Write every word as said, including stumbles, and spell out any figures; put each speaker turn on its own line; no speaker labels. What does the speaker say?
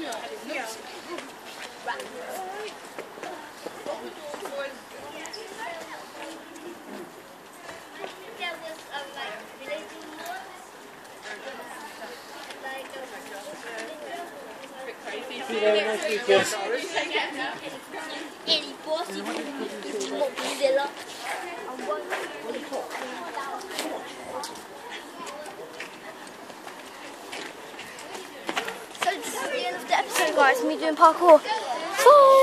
Ele posso ir lá. So this is the end of the episode, guys. Me doing parkour. Bye.